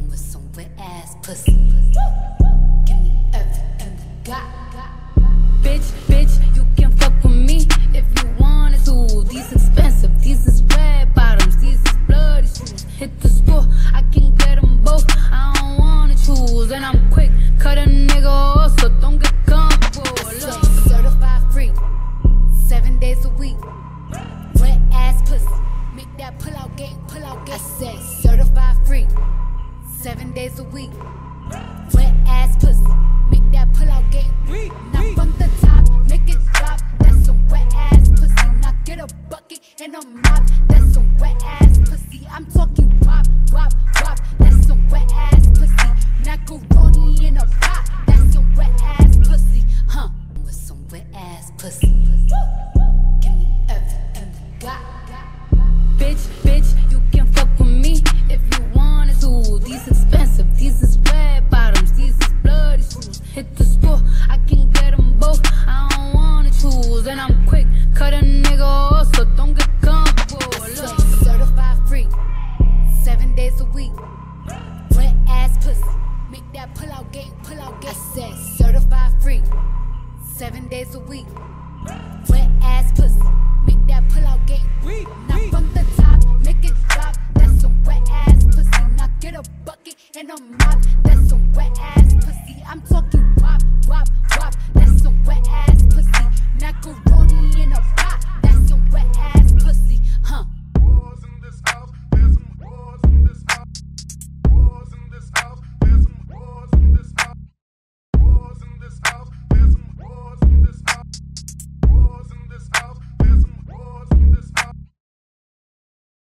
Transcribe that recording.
with some wet ass pussy. Give me everything you got. Bitch, you can fuck with me if you wanted to. These expensive, these is red bottoms, these is bloody shoes. Hit the store, I can get them both. I don't wanna choose, and I'm quick, cut a nigga off, so don't get comfortable. Look, certified free, 7 days a week. Wet ass pussy, make that pull out game. I said certified free, 7 days a week. Wet ass pussy, make that pull out game. Now from the top, make it drop. That's some wet ass pussy. Now get a bucket and a mop. That's some wet ass pussy. I'm talking wop. That's some wet ass pussy. Macaroni in a pot. That's some wet ass pussy. With some wet ass pussy. Give me everything you got. Bitch, you can fuck with me if you wanted to. These expensive, these is red bottoms, these is bloody shoes. Hit the store, I can get them both. I don't wanna choose, and I'm quick, cut a nigga off, so don't get comfortable. Look, certified free, 7 days a week. Wet ass pussy, make that pull out game. I said certified free, 7 days a week. Wet ass pussy, make that pull out game. Now from the top, make it drop. That's some wet ass pussy. Now get a bucket and a mop. That's some wet ass pussy. I'm talking wop. That's some wet ass pussy. Macaroni in a pot. That's some wet ass pussy.